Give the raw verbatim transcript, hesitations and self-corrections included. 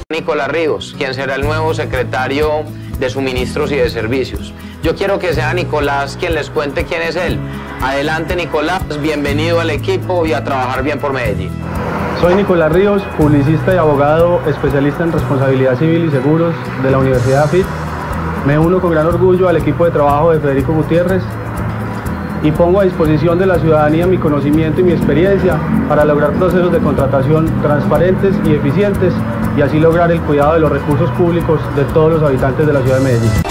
Nicolás Ríos, quien será el nuevo secretario de Suministros y de Servicios. Yo quiero que sea Nicolás quien les cuente quién es él. Adelante, Nicolás, bienvenido al equipo y a trabajar bien por Medellín. Soy Nicolás Ríos, publicista y abogado, especialista en responsabilidad civil y seguros de la Universidad A F I T. Me uno con gran orgullo al equipo de trabajo de Federico Gutiérrez y pongo a disposición de la ciudadanía mi conocimiento y mi experiencia para lograr procesos de contratación transparentes y eficientes y así lograr el cuidado de los recursos públicos de todos los habitantes de la ciudad de Medellín.